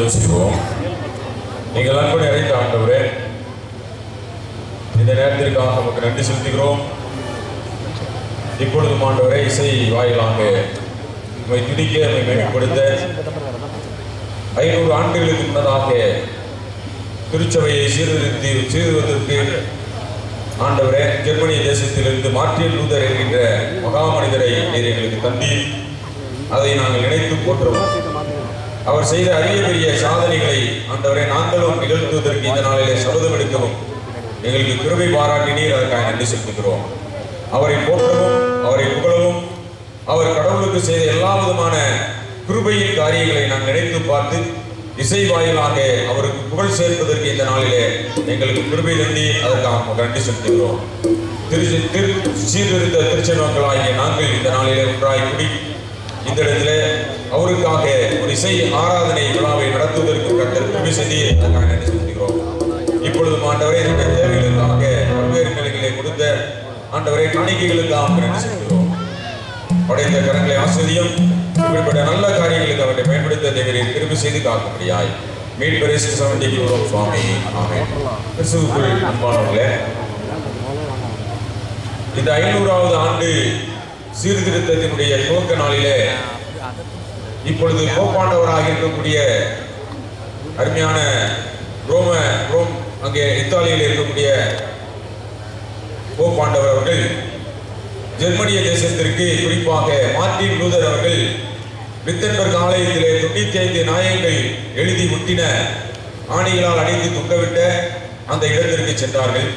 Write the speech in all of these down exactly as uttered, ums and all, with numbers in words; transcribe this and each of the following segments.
ஜெபம் செய்வோம். நீங்கள் அன்பு நிறைந்த ஆண்டவரே, இந்த நேரத்திற்காக நமக்கு நன்றி செலுத்துகிறோம். இப்பொழுது ஆண்டவரே, இசை வாயிலாக உண்மை துதிக்க நம்மை மேம்படுத்த ஐநூறு ஆண்டுகளுக்கு முன்னதாக திருச்சபையை சீர்திருத்தி சீர்திருவதற்கு ஆண்டவரே, ஜெர்மனிய தேசத்திலிருந்து மார்ட்டின் லூதர் என்கின்ற மகாமனிதரை நீர் எங்களுக்கு தந்தி அதை நாங்கள் நினைத்து போற்றுவோம். அவர் செய்த அரிய பெரிய சாதனைகளை ஆண்டவரை நாங்களும் நிகழ்த்துவதற்கு இந்த நாளிலே சபதம் எடுக்கவும் எங்களுக்கு கிருபை பாராட்டினீர். அதற்காக நன்றி செலுத்துகிறோம். அவரை போற்றவும், அவரை புகழவும், அவர் கடவுளுக்கு செய்த எல்லா விதமான கிருபையின் காரியங்களை நாங்கள் நினைத்து பார்த்து இசை வாயிலாக அவருக்கு புகழ் சேர்ப்பதற்கு இந்த நாளிலே எங்களுக்கு கிருபை தந்தி அதற்காக நன்றி செலுத்துகிறோம். திரு திரு சீர்திருத்த திருச்செல்வங்களாகிய நாங்கள் இந்த நாளிலே ஒன்றாய் கூடி இந்த இடத்துல அவருக்காக ஒரு இசை ஆராதனை விழாவை நடத்துவதற்கு கர்த்தர் கிருபை செய்து அதற்காக நன்றி செலுத்துகிறோம். இப்பொழுது ஆண்டவரே, இந்த தேவைகளுக்காக பல்வேறு நிலைகளை கொடுத்த ஆண்டவரை காணிக்கைகளுக்காக நன்றி செலுத்துகிறோம். படைத்த கரங்களை ஆசிரியம் இப்படிப்பட்ட நல்ல காரியங்களுக்கு அவரை பயன்படுத்த தேவரை திரும்பி செய்து காக்கும்படியாய் மீட்பரை சமண்டிக்கிறோம் சுவாமி. ஆமென். கிறிஸ்துவுக்குள் அன்பானவர்களே, இந்த ஐநூறாவது ஆண்டு சீர்திருத்தத்தினுடைய துவக்க நாளிலே இப்பொழுது போப்பாண்டவராக இருக்கக்கூடிய அருமையான ரோம ரோம் அங்கே இத்தாலியில் இருக்கக்கூடிய போப்பாண்டவர் அவர்கள் ஜெர்மனிய தேசத்திற்கு, குறிப்பாக மார்ட்டின் லூதர் அவர்கள் வித்தன்பர்க் ஆலயத்திலே தொண்ணூத்தி ஐந்து நாயங்கள் எழுதி ஒட்டின ஆணிகளால் அடைத்து தொங்கவிட்ட அந்த இடத்திற்கு சென்றார்கள்.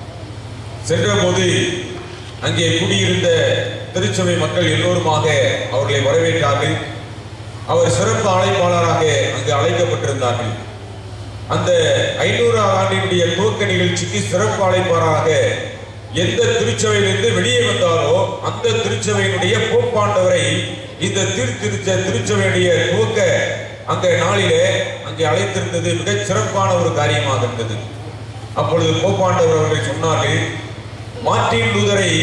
சென்றபோது அங்கே குடியிருந்த திருச்சபை மக்கள் எல்லோருமாக அவர்களை வரவேற்றார்கள். அவர் சிறப்பு அழைப்பாளராக அங்கு அழைக்கப்பட்டிருந்தார்கள். அந்த ஐநூறாவது ஆண்டினுடைய துவக்க நிகழ்ச்சிக்கு சிறப்பு அழைப்பாளராக எந்த திருச்சபையிலிருந்து வெளியே வந்தாரோ அந்த திருச்சபையினுடைய போப்பாண்டவரை இந்த திருத்திருச்ச திருச்சபையுடைய துவக்க அந்த நாளிலே அங்கே அழைத்திருந்தது மிக சிறப்பான ஒரு காரியமாக இருந்தது. அப்பொழுது போப்பாண்டவர் அவர்கள் சொன்னார்கள், மார்ட்டின் லூதரை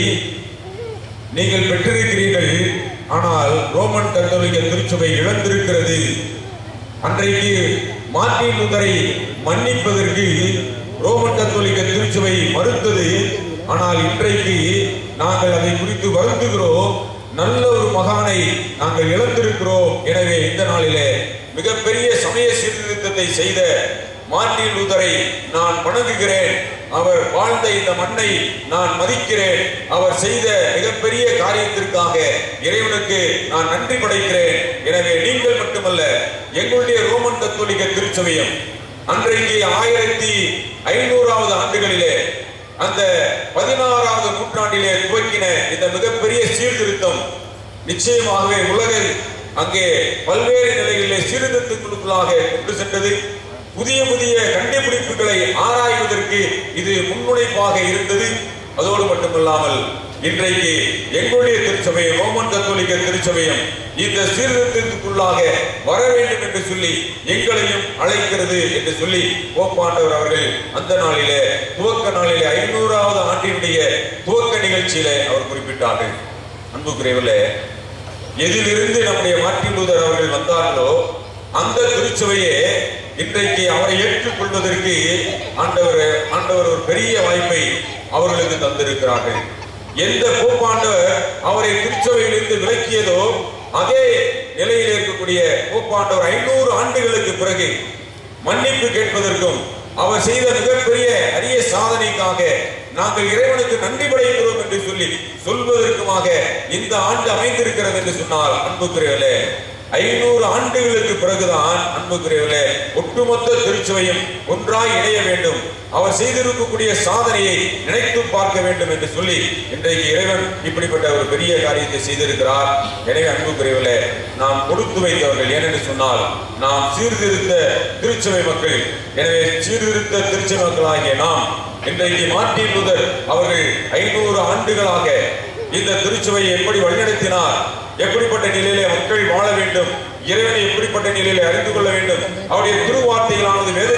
நீங்கள் பெற்றிருக்கிறீர்கள், ஆனால் ரோமன் கத்தோலிக்க திருச்சபை இழந்திருக்கிறது. அன்றைக்கு மார்ட்டின் லூதரை மன்னிப்பதற்கு ரோமன் கத்தோலிக்க திருச்சபை மறுத்தது. ஆனால் இன்றைக்கு நாங்கள் அதை குறித்து வருந்துகிறோம். நல்ல ஒரு மகானை நாங்கள் இழந்திருக்கிறோம். எனவே இந்த நாளிலே மிகப்பெரிய சமய சீர்திருத்தத்தை செய்த மார்ட்டின் லூதரை நான் வணங்குகிறேன். அவர் வாழ்ந்த இந்த மண்ணை நான் மதிக்கிறேன். அவர் செய்த மிகப்பெரிய காரியத்திற்காக இறைவனுக்கு நான் நன்றி படைக்கிறேன். எனவே நீங்கள் மட்டுமல்ல, எங்களுடைய ரோமன் கத்தோலிக்க திருச்சபையும் அன்றைக்கு ஆயிரத்தி ஐநூறாவது ஆண்டுகளிலே அந்த பதினாறாவது நூற்றாண்டிலே துவக்கின இந்த மிகப்பெரிய சீர்திருத்தம் நிச்சயமாகவே உலகில் அங்கே பல்வேறு நிலைகளிலே சீர்திருத்தங்களுக்குள்ளாக கொண்டு சென்றது. புதிய புதிய கண்டுபிடிப்புகளை ஆராய்வதற்கு இது முன்னுழைப்பாக இருந்தது. அதோடு மட்டுமல்லாமல் இன்றைக்கு எங்களுடைய திருச்சபை ரோமன் கத்தோலிக்க திருச்சபையும் இந்த சீர்திருத்தத்துக்குள்ளாக வர வேண்டும் என்று சொல்லி எங்களையும் அழைக்கிறது என்று சொல்லி போப்பாண்டவர் அவர்கள் அந்த நாளிலே துவக்க நாளிலே ஐநூறாவது ஆண்டினுடைய துவக்க நிகழ்ச்சியிலே அவர் குறிப்பிட்டார்கள். அன்புக்குரியவர்களே, எதிலிருந்து நம்முடைய மார்ட்டின் லூதர் அவர்கள் வந்தார்களோ அந்த திருச்சபையே இன்றைக்கு அவரை ஏற்றுக்கொள்வதற்கு ஆண்டவர் ஆண்டவர் ஒரு பெரிய வாய்ப்பை அவர்களுக்கு தந்திருக்கிறார்கள். எந்த போப்பாண்டவர் அவரை திருச்சபையிலிருந்து விலக்கியதோ அதே நிலையில் இருக்கக்கூடிய போப்பாண்டவர் ஐநூறு ஆண்டுகளுக்கு பிறகு மன்னிப்பு கேட்பதற்கும் அவர் செய்த மிகப்பெரிய அரிய சாதனைக்காக நாங்கள் இறைவனுக்கு நன்றி படைக்கிறோம் என்று சொல்லி சொல்வதற்குமாக இந்த ஆண்டு அமைந்திருக்கிறது என்று சொன்னால், அன்புக்குரியவர்களே, ஐநூறு ஆண்டுகளுக்கு பிறகுதான் அன்புக்குரியவர்களே ஒட்டுமொத்த திருச்சபையும் ஒன்றாய் இணைய வேண்டும். அவர் செய்திருக்கக்கூடிய சாதனையை நினைத்து பார்க்க வேண்டும் என்று சொல்லி இன்றைக்கு இறைவன் இப்படிப்பட்ட ஒரு பெரிய காரியத்தை செய்திருக்கிறார். எனவே அன்புக்குரியவர்களே, நாம் கொடுத்து வைத்தவர்கள். ஏனென்று சொன்னால் நாம் சீர்திருத்த திருச்சபை மக்கள். எனவே சீர்திருத்த திருச்சபை மக்களாகிய நாம் இன்றைக்கு மார்ட்டின் லூதர் அவர்கள் ஐநூறு ஆண்டுகளாக இந்த திருச்சபையை எப்படி வழிநடத்தினார், எப்படிப்பட்ட நிலையிலே மக்கள் வாழ வேண்டும், இறைவனை எப்படிப்பட்ட நிலையிலே அறிந்து கொள்ள வேண்டும், அவருடைய திருவார்த்தைகளானது வேதத்தின் மூலமாக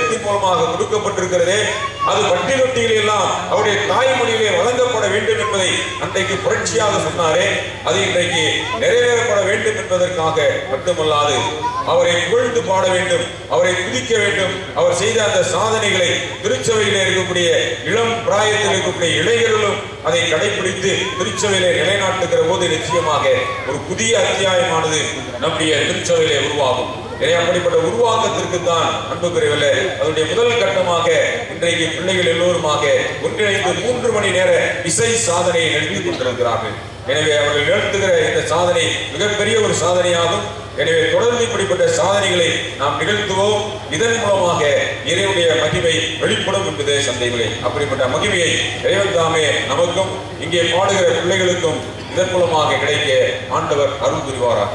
மூலமாக கொடுக்கப்பட்டிருக்கிறதே அது பட்டியலொட்டியில் எல்லாம் அவருடைய தாய்மொழியிலே வழங்கப்பட வேண்டும் என்பதை அன்றைக்கு புரட்சியாக சொன்னாரே அது இன்றைக்கு நிறைவேறப்பட வேண்டும் என்பதற்காக மட்டுமல்லாது அவரை புகழ்ந்து பாட வேண்டும், அவரை துதிக்க வேண்டும். அவர் செய்த அந்த சாதனைகளை திருச்சபையிலே இருக்கக்கூடிய இளம் பிராயத்தில் இருக்கக்கூடிய இளைஞர்களும் அதை கடைபிடித்து திருச்சபையிலே நிலைநாட்டுகிற போது நிச்சயமாக ஒரு புதிய அத்தியாயமானது நம்முடைய திருச்சபையிலே உருவாகும். அப்படிப்பட்ட உருவாக்கத்திற்கு தான் அன்புக்குரியவர்களே அதனுடைய முதல் கட்டமாக இன்றைக்கு பிள்ளைகள் எல்லோருமாக ஒன்றிணைந்து மூன்று மணி நேர இசை சாதனையை நிகழ்த்திக் கொண்டிருக்கிறார்கள். எனவே அவர்கள் நிகழ்த்துகிற இந்த சாதனை மிகப்பெரிய ஒரு சாதனையாகும். எனவே தொடர்ந்து இப்படிப்பட்ட சாதனைகளை நாம் நிகழ்த்துவோம். இதன் மூலமாக இறைவனுடைய மகிமை வெளிப்படும் என்பதே சந்தேகமில்லை. அப்படிப்பட்ட மகிமையை இறைவன் தாமே நமக்கும் இங்கே பாடுகிற பிள்ளைகளுக்கும் இதன் மூலமாக கிடைக்க ஆண்டவர் அருள் புரிவாராக.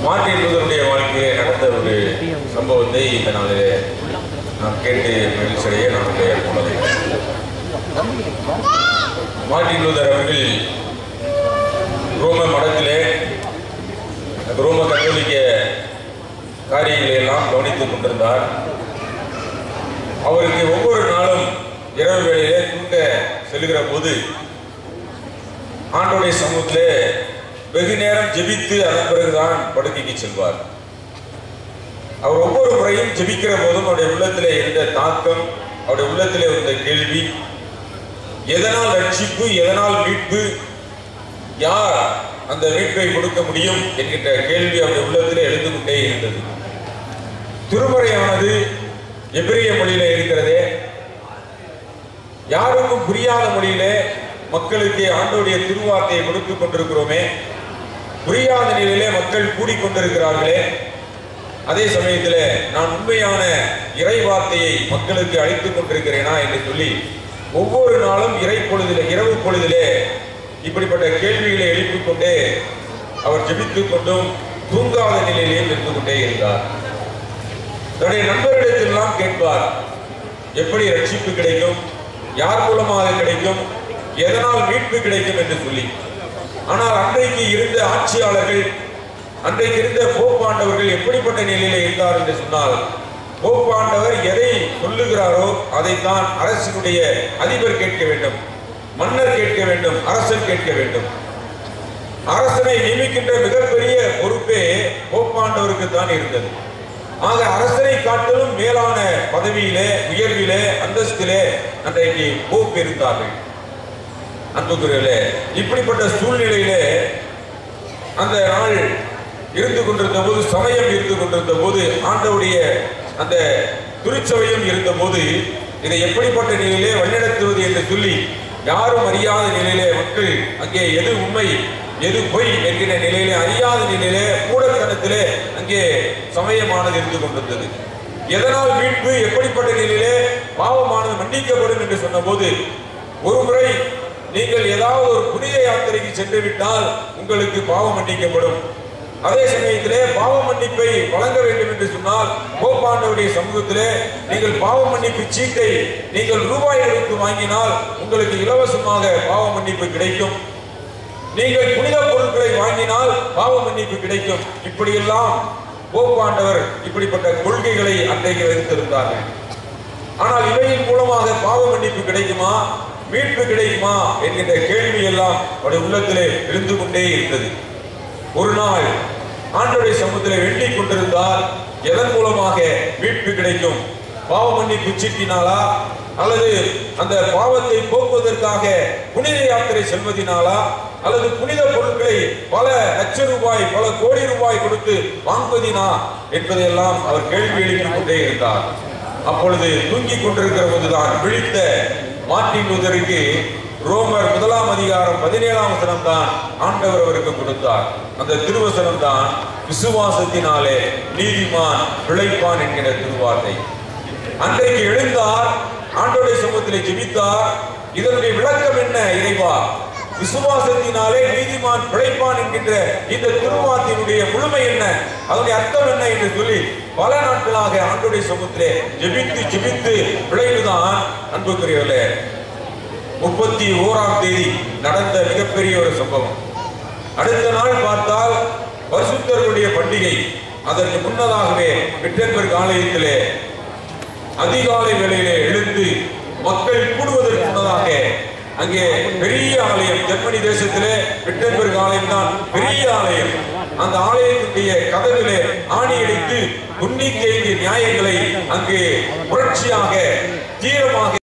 மார்ட்டின் லூதருடைய வாழ்க்கையிலே நடந்த ஒரு சம்பவத்தை இந்த நாளிலே நாம் கேட்டு மகிழ்ச்சியடைய நம்முடைய போனதை மார்ட்டின் லூதர் அவர்கள் ரோம மடத்திலே ரோம கத்தோலிக்க காரியங்களை எல்லாம் கவனித்துக் கொண்டிருந்தார். அவருக்கு ஒவ்வொரு நாளும் இரவு வேளையிலே தூங்க செல்கிற போது ஆண்டவருடைய சமூகத்திலே வெகு நேரம் ஜெபித்து அதன் பிறகுதான் படுக்கைக்கு செல்வார். அவர் ஒவ்வொரு முறையும் ஜெபிக்கிற போதும் அவருடைய உள்ளத்திலே இருந்த தாக்கம், அவருடைய உள்ளத்திலே இருந்த கேள்வி, எதனால் ரட்சிப்பு, எதனால் மீட்பு, யார் அந்த மீட்பை கொடுக்க முடியும் என்கின்ற கேள்வி அவருடைய உள்ளத்திலே எழுந்து கொண்டே இருந்தது. திருமறையானது எபிரிய மொழியிலே இருக்கிறதே, யாருக்கும் புரியாத மொழியிலே மக்களுக்கு ஆண்டவருடைய திருவார்த்தையை கொடுத்துக் கொண்டிருக்கிறோமே, புரியாத நிலையிலே மக்கள் கூடிக்கொண்டிருக்கிறார்களே, அதே சமயத்தில் நான் உண்மையான இறை வார்த்தையை மக்களுக்கு அளித்துக் கொண்டிருக்கிறேனா என்று சொல்லி ஒவ்வொரு நாளும் இறை பொழுதிலே இரவு பொழுதிலே இப்படிப்பட்ட கேள்விகளை எழுப்பிக் கொண்டே அவர் ஜெபித்துக் கொண்டும் தூங்காத நிலையிலேயும் இருந்து கொண்டே இருந்தார். தன்னுடைய நண்பர்களிடத்திலெல்லாம் கேட்பார், எப்படி ரட்சிப்பு கிடைக்கும், யார் மூலமாக கிடைக்கும், எதனால் மீட்பு கிடைக்கும் என்று சொல்லி. ஆனால் அன்றைக்கு இருந்த ஆட்சியாளர்கள், அன்றைக்கு இருந்த போப்பாண்டவர்கள் எப்படிப்பட்ட நிலையில இருந்தார் என்று சொன்னால், போப்பாண்டவர் எதை சொல்லுகிறாரோ அதைத்தான் அரசினுடைய அதிபர் கேட்க வேண்டும், மன்னர் கேட்க வேண்டும், அரசன் கேட்க வேண்டும். அரசனை நியமிக்கின்ற மிகப்பெரிய பொறுப்பே போப்பாண்டவருக்கு தான் இருந்தது. ஆக அரசனை காட்டிலும் மேலான பதவியிலே, உயர்விலே, அந்தஸ்திலே அன்றைக்கு போப் இருந்தார்கள். அன்புக்குரியவர்களே, இப்படிப்பட்ட சூழ்நிலையிலே அந்த நாள் இருந்து கொண்டிருந்த போது, சமயம் இருந்து கொண்டிருந்த போது, ஆண்டவருடைய அந்த திருச்சபையும் இருந்த போது, இதை எப்படிப்பட்ட நிலையிலே வழிநடத்துவது என்று சொல்லி யாரும் அறியாத நிலையிலே மக்கள் அங்கே எது உண்மை எது பொய் என்கிற நிலையிலே அறியாத நிலையிலே மூடத்தனத்திலே அங்கே சமயமானது இருந்து கொண்டிருந்தது. எதனால் மீட்பு, எப்படிப்பட்ட நிலையிலே பாவமானது மன்னிக்கப்படும் என்று சொன்ன போது, ஒரு முறை நீங்கள் ஏதாவது ஒரு புனித யாத்திரைக்கு சென்று விட்டால் உங்களுக்கு பாவம் மன்னிக்கப்படும். அதே சமயத்திலே பாவ மன்னிப்பை வழங்க வேண்டும் என்று சொன்னால் போப்பாண்டவருடைய சமூகத்திலே நீங்கள் பாவ மன்னிப்பு சீட்டை நீங்கள் ரூபாய் எடுத்து வாங்கினால் உங்களுக்கு இலவசமாக பாவ மன்னிப்பு கிடைக்கும். நீங்கள் புனித பொருட்களை வாங்கினால் பாவ மன்னிப்பு கிடைக்கும். இப்படியெல்லாம் போப்பாண்டவர் இப்படிப்பட்ட கொள்கைகளை அன்றைக்கு வைத்திருந்தார்கள். ஆனால் இவையின் மூலமாக பாவ மன்னிப்பு கிடைக்குமா, மீட்பு கிடைக்குமா என்கின்ற கேள்வி எல்லாம் அவருடைய உள்ளத்திலே இருந்து கொண்டே இருந்தது. ஒரு நாள் ஆண்டவருடைய சமூகத்திலே வேண்டிக் கொண்டிருந்தால் எதன் மூலமாக மீட்பு கிடைக்கும், பாவ மன்னிப்பு சீட்டினாலா அல்லது அந்த பாவத்தை போக்குவதற்காக புனித யாத்திரை செல்வதினாலா அல்லது புனித பொருட்களை பல லட்சம் ரூபாய் பல கோடி ரூபாய் கொடுத்து வாங்குவதினா என்பதையெல்லாம் அவர் கேள்வி எழுப்பிக் கொண்டே இருந்தார். அப்பொழுது தூங்கிக் கொண்டிருக்கிற போதுதான் விழித்த மார்ட்டின் லூதருக்கு ரோமர் முதலாம் அதிகாரம் பதினேழாம் வசனம் தான் ஆண்டவர் அவருக்கு கொடுத்தார். அந்த திருவசனம் தான் விசுவாசத்தினாலே நீதிமான் பிழைப்பான் என்கிற திருவார்த்தை. அன்றைக்கு எழுந்தார், ஆண்டவருடைய சமூகத்திலே ஜெபித்தார். இதனுடைய விளக்கம் என்ன இறைவா? விசுவாசத்தினாலே நீதிமான் பிழைப்பான் என்கின்ற இந்த திருவார்த்தையினுடைய முழுமை என்ன, அதனுடைய அர்த்தம் என்ன என்று சொல்லி பல நாட்களாக ஆண்டவருடைய சமூகத்திலே ஜெபித்து ஜெபித்து விளைவுதான் அன்புக்குரியவர்களே முப்பத்தி ஓராம் தேதி நடந்த மிகப்பெரிய ஒரு சம்பவம். அடுத்த நாள் பார்த்தால் பரிசுத்தர்களுடைய பண்டிகை. அதற்கு முன்னதாகவே விட்டன்பர்க் ஆலயத்திலே அதிகாலை வேளையிலே எழுந்து மக்கள் கூடுவதற்கு முன்னதாக அங்கே பெரிய ஆலயம், ஜெர்மனி தேசத்திலே விட்டன்பர்க் ஆலயம் தான் பெரிய ஆலயம். அந்த ஆலயத்தினுடைய கதவிலே ஆணி அடித்து தொண்ணூத்தி ஐந்து நியாயங்களை அங்கே புரட்சியாக தீவிரமாக